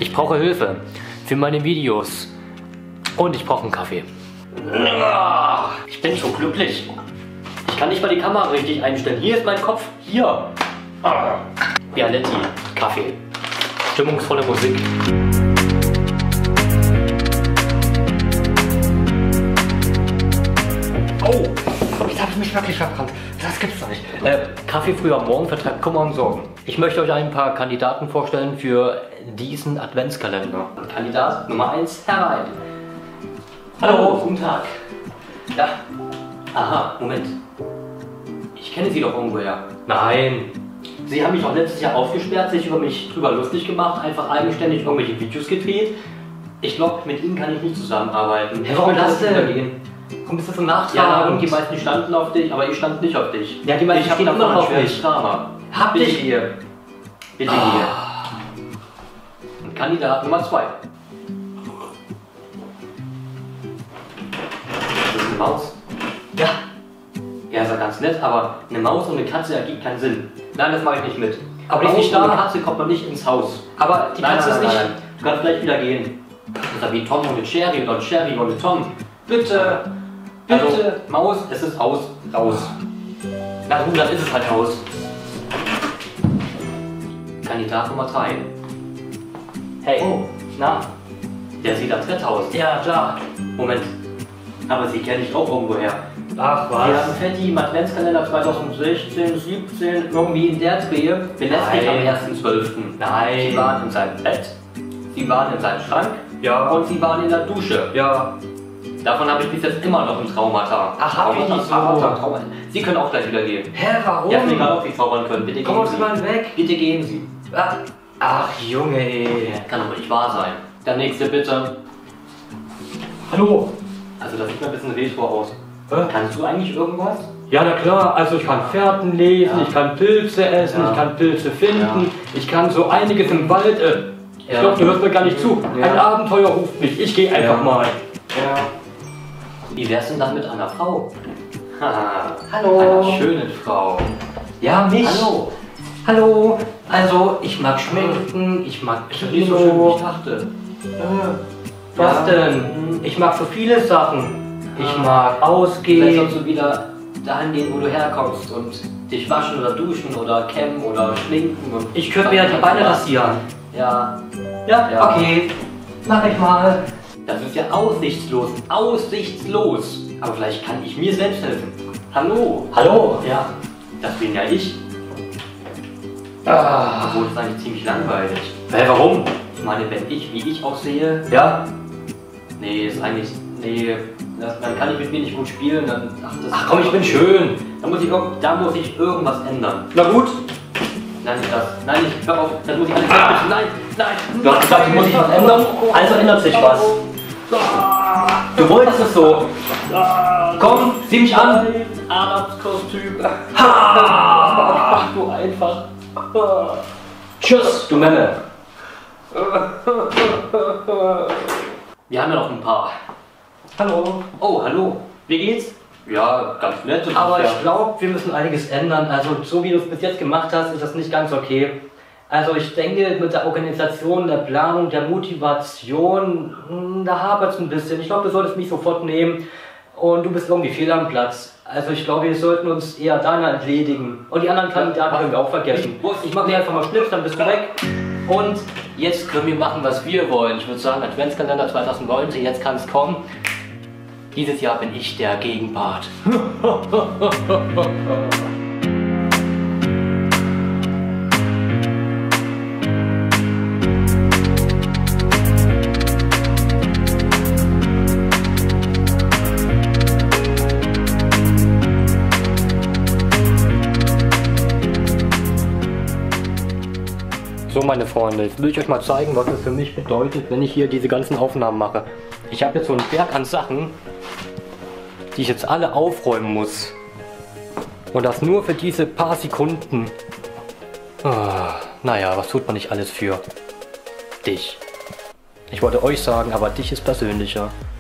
Ich brauche Hilfe für meine Videos. Und ich brauche einen Kaffee. Ich bin so glücklich. Ich kann nicht mal die Kamera richtig einstellen. Hier ist mein Kopf. Hier. Bialetti. Kaffee. Stimmungsvolle Musik. Oh, jetzt habe ich mich wirklich verbrannt. Das gibt's doch nicht. Kaffee früh am Morgen vertreibt Kummer und Sorgen. Ich möchte euch ein paar Kandidaten vorstellen für diesen Adventskalender. Kandidat Nummer 1 herein. Hallo, guten Tag. Ja. Aha, Moment. Ich kenne Sie doch irgendwoher. Nein. Sie haben mich doch letztes Jahr aufgesperrt, sich über mich drüber lustig gemacht, einfach eigenständig irgendwelche Videos gedreht. Ich glaube, mit Ihnen kann ich nicht zusammenarbeiten. Hey, warum das denn? Komm, bist du so nachtragend? Ja, und die meisten standen auf dich, aber ich stand nicht auf dich. Ja, die meisten stehen immer noch auf mich. Drama. Hab dich hier. Bitte hier. Und Kandidat Nummer 2. Das ist eine Maus. Ja. Ja, ist ja ganz nett, aber eine Maus und eine Katze ergibt keinen Sinn. Nein, das mache ich nicht mit. Aber die ist nicht da. Eine Katze kommt noch nicht ins Haus. Aber die Katze ist nicht. Du kannst gleich wieder gehen. Das ist ja wie Tom und Sherry oder Sherry und Tom. Bitte. Bitte. Also, Maus, es ist aus. Raus. Na gut, dann ist es halt aus. Kandidat Nummer 3. Hey. Oh. Na? Der sieht als Fett aus. Ja, klar. Moment. Aber Sie kenne ich auch irgendwoher. Ach was? Wir haben Fetti im Adventskalender 2016, 17, irgendwie in der Drehe. Belästigt am 1.12. Nein. Sie waren in seinem Bett, Sie waren in seinem Schrank, ja, und Sie waren in der Dusche. Ja. Davon habe ich bis jetzt immer noch ein Traumata. Ach, hab ich nicht so. Sie können auch gleich wieder gehen. Hä, warum? Ja, egal, ob Sie zaubern können. Bitte gehen Sie. Komm, Sie mal weg. Bitte gehen Sie. Ach, Junge, ey. Kann doch nicht wahr sein. Der nächste, bitte. Hallo. Also, das sieht mir ein bisschen retro aus. Kannst du eigentlich irgendwas? Ja, na klar, also ich kann Fährten lesen, ja, ich kann Pilze essen, ja, ich kann Pilze finden, ja, ich kann so einiges im Wald. Ich glaube, du hörst mir gar nicht zu. Ja. Ein Abenteuer ruft mich, ich gehe einfach mal. Ja. Wie wär's denn dann mit einer Frau? Hallo. Einer schönen Frau. Ja, mich. Hallo. Hallo. Also, ich mag Schminken, ich mag Kino. So schön, wie ich dachte. Was denn? Ich mag so viele Sachen. Ich mag ausgehen. Vielleicht sollst du wieder dahin gehen, wo du herkommst und dich waschen oder duschen oder kämmen oder schminken. Und ich könnte mir ja die Beine rasieren. Ja. Ja, okay. Mach ich mal. Das ist ja aussichtslos. Aussichtslos. Aber vielleicht kann ich mir selbst helfen. Hallo. Hallo. Ja. Das bin ja ich. Obwohl, das ist eigentlich ziemlich langweilig. Warum? Ich meine, wenn ich, wie ich aussehe. Ja. Nee, ist eigentlich. Nee. Dann kann ich mit mir nicht gut spielen, dann... Ach komm, ich bin schön! Da muss ich irgendwas ändern. Na gut! Nein, nicht das. Nein, ich hör auf. Das muss ich alles ändern. Nein, nein! Du hast gesagt, ich muss was ändern, also ändert sich was. Du wolltest es so. Komm, sieh mich an! Arztkostüm. Ha! Du einfach. Tschüss, du Memme. Wir haben ja noch ein paar. Hallo. Oh, hallo. Wie geht's? Ja, ganz nett. Aber ich glaube, wir müssen einiges ändern. Also, so wie du es bis jetzt gemacht hast, ist das nicht ganz okay. Also, ich denke, mit der Organisation, der Planung, der Motivation, da hapert es ein bisschen. Ich glaube, du solltest mich sofort nehmen und du bist irgendwie fehl am Platz. Also, ich glaube, wir sollten uns eher deiner entledigen. Und die anderen Kandidaten können wir auch vergessen. Ich mache dir einfach mal Schnips, dann bist du weg. Und jetzt können wir machen, was wir wollen. Ich würde sagen, Adventskalender 2019, jetzt kann es kommen. Dieses Jahr bin ich der Gegenpart. So, meine Freunde, jetzt will ich euch mal zeigen, was es für mich bedeutet, wenn ich hier diese ganzen Aufnahmen mache. Ich habe jetzt so einen Berg an Sachen, die ich jetzt alle aufräumen muss. Und das nur für diese paar Sekunden. Naja, was tut man nicht alles für dich? Ich wollte euch sagen, aber dich ist persönlicher.